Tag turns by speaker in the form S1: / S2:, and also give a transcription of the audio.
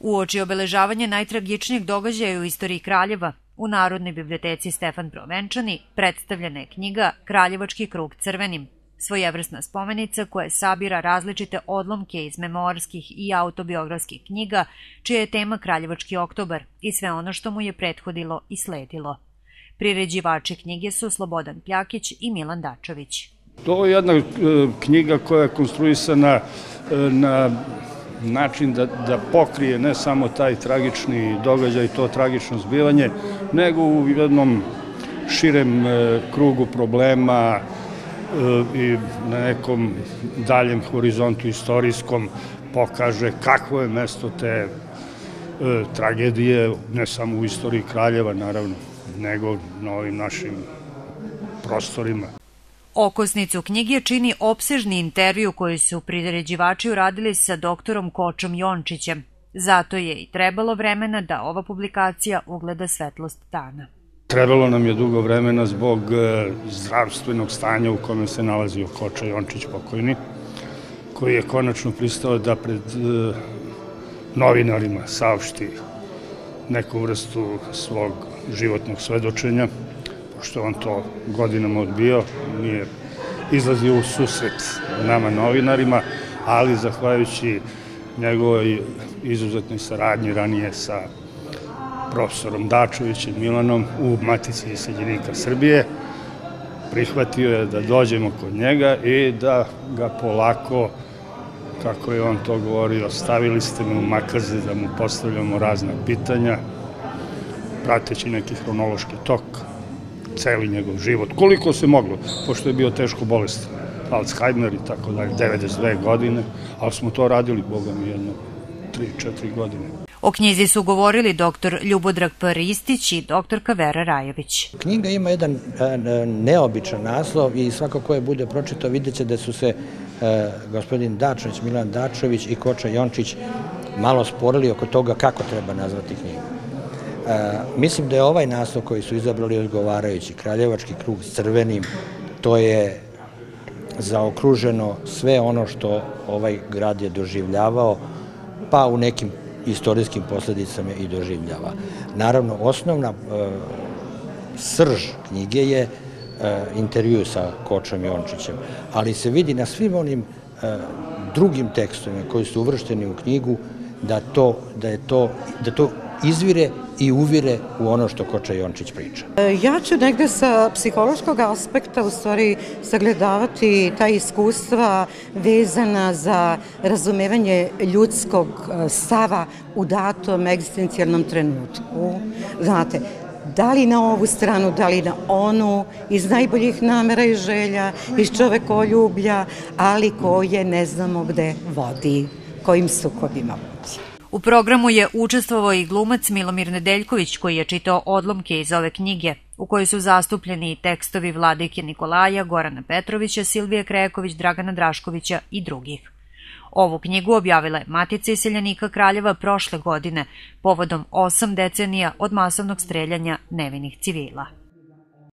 S1: Uoči obeležavanja najtragičnijeg događaja u istoriji Kraljeva, u Narodnoj biblioteci Stefan Provenčani predstavljena je knjiga Kraljevački krug crvenim, svojevrsna spomenica koja sabira različite odlomke iz memoarskih i autobiografskih knjiga, čija je tema Kraljevački oktobar i sve ono što mu je prethodilo i sledilo. Priređivači knjige su Slobodan Pljakić i Milan Dačović.
S2: To je jedna knjiga koja je konstruisana na način da pokrije ne samo taj tragični događaj, to tragično zbivanje, nego u jednom širem krugu problema i na nekom daljem horizontu istorijskom pokaže kakvo je mesto te tragedije, ne samo u istoriji Kraljeva, naravno, nego na ovim našim prostorima.
S1: Okosnicu knjige čini opsežni intervju koji su priređivači uradili sa doktorom Kočom Jončićem. Zato je i trebalo vremena da ova publikacija ugleda svetlost dana.
S2: Trebalo nam je dugo vremena zbog zdravstvenog stanja u kome se nalazio Koča Jončić pokojni, koji je konačno pristao da pred novinarima saopšti neku vrstu svog životnog svedočenja, pošto on to godinama odbio, nije izlazio u susret nama novinarima, ali zahvaljujući njegovoj izuzetnoj saradnji ranije sa profesorom Dačovićem Milanom u Matici iseljenika Srbije, prihvatio je da dođemo kod njega i da ga polako, kako je on to govorio, stavili ste me u makaze da mu postavljamo razna pitanja, prateći neki hronološki tok, celi njegov život, koliko se moglo, pošto je bio teško bolestan, Alzheimer i tako dalje, 92 godine, ali smo to radili, boga mi, jedno 3-4 godine.
S1: O knjizi su govorili dr. Ljubodrag P. Ristić i dr. Vera Rajović.
S3: Knjiga ima jedan neobičan naslov i svako ko je bude pročitao vidjet će da su se gospodin Dačović, Milan Dačović i Koča Jončić malo sporili oko toga kako treba nazvati knjigu. Mislim da je ovaj naslov koji su izabrali odgovarajući, Kraljevački krug s crvenim, to je zaokruženo sve ono što ovaj grad je doživljavao, pa u nekim istorijskim posledicama i doživljava. Naravno, osnovna srž knjige je intervju sa Kočom Jončićem, ali se vidi na svim onim drugim tekstovima koji su uvršteni u knjigu da to izvire i uvire u ono što Koča Jončić priča.
S4: Ja ću negde sa psihološkog aspekta u stvari sagledavati ta iskustva vezana za razumevanje ljudskog stava u datom egzistencijalnom trenutku. Znate, da li na ovu stranu, da li na onu, iz najboljih namera i želja, iz čovekoljublja, ali koje ne znamo gde vodi, kojim sukobima vodi.
S1: U programu je učestvovao i glumac Milomir Nedeljković koji je čitao odlomke iz ove knjige, u kojoj su zastupljeni i tekstovi Vladike Nikolaja, Gorana Petrovića, Silvije Kreković, Dragana Draškovića i drugih. Ovu knjigu objavila je Matica iseljenika Kraljeva prošle godine, povodom 8 decenija od masovnog streljanja nevinih civila.